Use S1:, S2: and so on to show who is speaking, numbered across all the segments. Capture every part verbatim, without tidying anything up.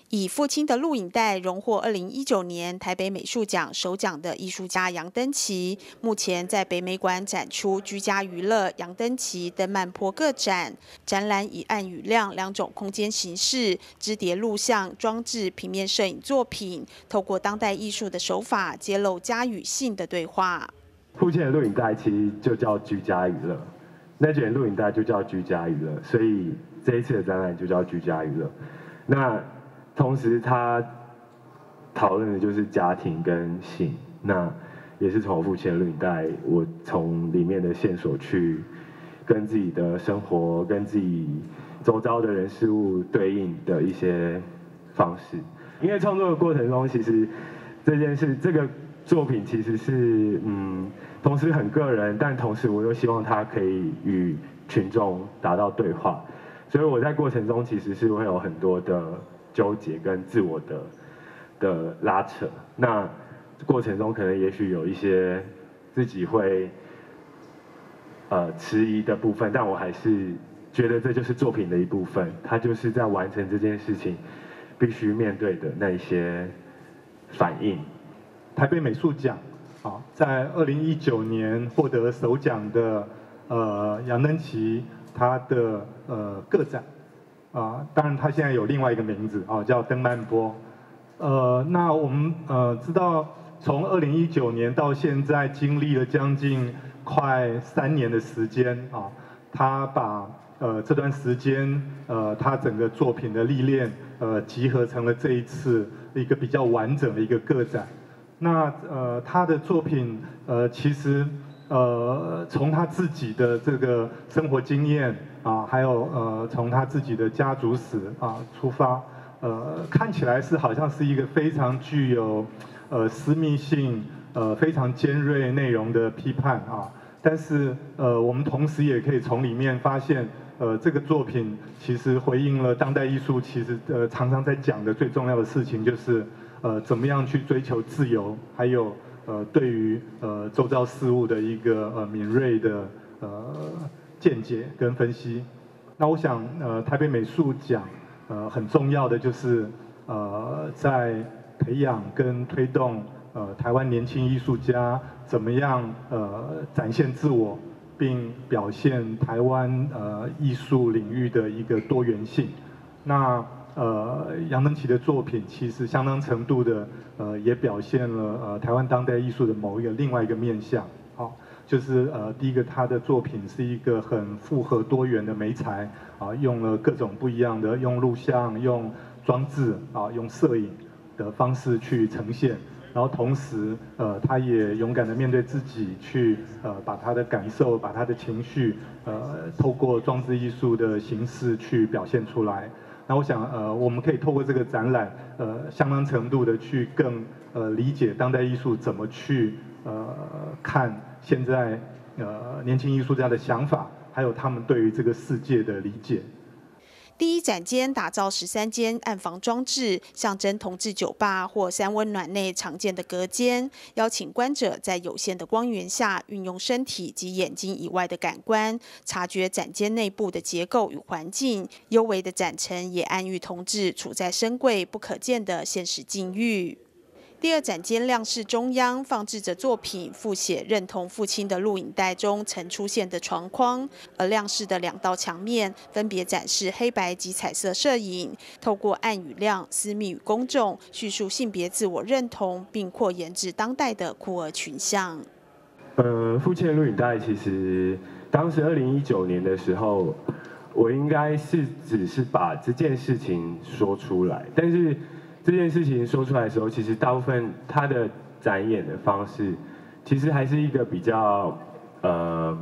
S1: 以父亲的录影带荣获二零一九年台北美术奖首奖的艺术家杨登奇，目前在北美馆展出居家娱乐杨登奇登曼坡个展，展览以暗与亮两种空间形式，织叠录像、装置、平面摄影作品，透过当代艺术的手法，揭露家与性的对话。
S2: 父亲的录影带其实就叫居家娱乐，那卷录影带就叫居家娱乐，所以这一次的展览就叫居家娱乐。那同时，他讨论的就是家庭跟性，那也是从我父亲的录影带，我从里面的线索去跟自己的生活、跟自己周遭的人事物对应的一些方式。因为创作的过程中，其实这件事、这个作品其实是嗯，同时很个人，但同时我又希望它可以与群众达到对话，所以我在过程中其实是会有很多的纠结跟自我的的拉扯，那过程中可能也许有一些自己会呃迟疑的部分，但我还是觉得这就是作品的一部分，它就是在完成这件事情必须面对的那一些反应。
S3: 台北美术奖啊，在二零一九年获得首奖的呃杨登奇他的呃个展。啊，当然，他现在有另外一个名字啊，叫登曼坡。呃，那我们呃知道，从二零一九年到现在，经历了将近快三年的时间啊，他把呃这段时间呃他整个作品的历练呃集合成了这一次一个比较完整的一个个展。那呃他的作品呃其实呃从他自己的这个生活经验。啊，还有呃，从他自己的家族史啊出发，呃，看起来是好像是一个非常具有呃私密性、呃非常尖锐内容的批判啊。但是呃，我们同时也可以从里面发现，呃，这个作品其实回应了当代艺术其实呃常常在讲的最重要的事情，就是呃怎么样去追求自由，还有呃对于呃周遭事物的一个呃敏锐的呃。见解跟分析，那我想，呃，台北美术奖，呃，很重要的就是，呃，在培养跟推动，呃，台湾年轻艺术家怎么样，呃，展现自我，并表现台湾呃艺术领域的一个多元性。那呃，杨登奇的作品其实相当程度的，呃，也表现了呃台湾当代艺术的某一个另外一个面向，好。就是呃，第一个，他的作品是一个很复合多元的媒材啊，用了各种不一样的，用录像、用装置啊、用摄影的方式去呈现，然后同时呃，他也勇敢的面对自己，去呃把他的感受、把他的情绪呃，透过装置艺术的形式去表现出来。那我想呃，我们可以透过这个展览呃，相当程度的去更呃理解当代艺术怎么去呃看。现在，呃，年轻艺术家的想法，还有他们对于这个世界的理解。
S1: 第一展间打造十三间暗房装置，象征同志酒吧或三温暖内常见的隔间，邀请观者在有限的光源下，运用身体及眼睛以外的感官，察觉展间内部的结构与环境。幽微的展陈也暗喻同志处在深柜不可见的现实境遇。第二展间亮室中央放置着作品复写认同父亲的录影带中曾出现的床框，而亮室的两道墙面分别展示黑白及彩色摄影，透过暗与亮、私密与公众，叙述性别自我认同，并扩延至当代的酷儿群像。
S2: 呃，父亲的录影带其实当时二零一九年的时候，我应该是只是把这件事情说出来，但是。这件事情说出来的时候，其实大部分他的展演的方式，其实还是一个比较呃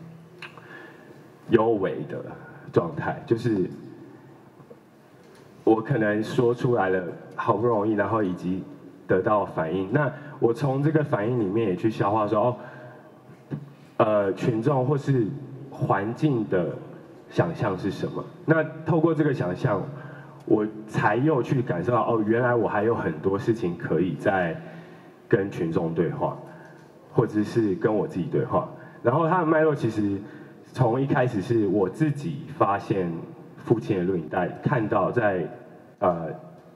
S2: 幽微的状态，就是我可能说出来了，好不容易，然后以及得到反应，那我从这个反应里面也去消化说，哦，呃，群众或是环境的想象是什么？那透过这个想象。我才又去感受到哦，原来我还有很多事情可以在跟群众对话，或者是跟我自己对话。然后它的脉络其实从一开始是我自己发现父亲的录影带，看到在呃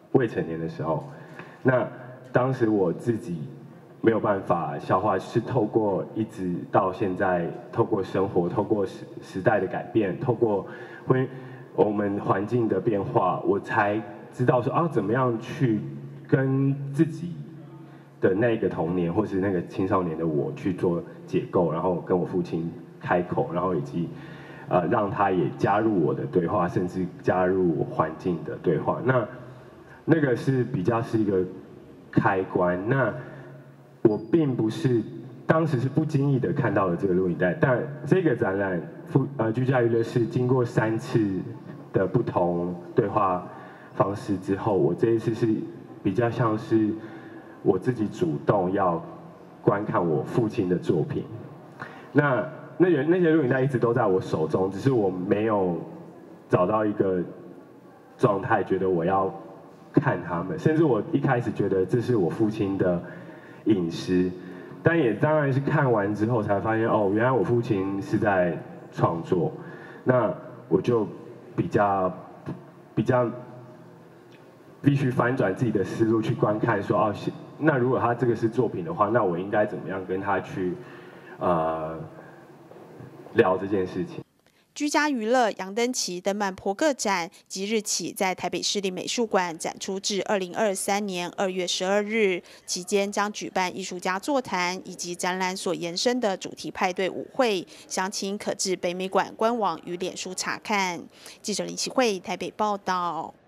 S2: 未成年的时候。那当时我自己没有办法消化，是透过一直到现在，透过生活，透过时时代的改变，透过会我们环境的变化，我才知道说啊，怎么样去跟自己的那个童年或是那个青少年的我去做解构，然后跟我父亲开口，然后以及呃让他也加入我的对话，甚至加入环境的对话。那那个是比较是一个开关。那我并不是当时是不经意的看到了这个录影带，但这个展览附呃居家娱乐是经过三次的不同对话方式之后，我这一次是比较像是我自己主动要观看我父亲的作品。那那些那些录影带一直都在我手中，只是我没有找到一个状态，觉得我要看他们。甚至我一开始觉得这是我父亲的隐私，但也当然是看完之后才发现，哦，原来我父亲是在创作。那我就比较比较必须翻转自己的思路去观看说，哦，那如果他这个是作品的话，那我应该怎么样跟他去呃聊这件事情。
S1: 居家娱乐杨登旗登曼坡个展即日起在台北市立美术馆展出至二零二三年二月十二日，期间将举办艺术家座谈以及展览所延伸的主题派对舞会，详情可至北美馆官网与脸书查看。记者林启慧台北报道。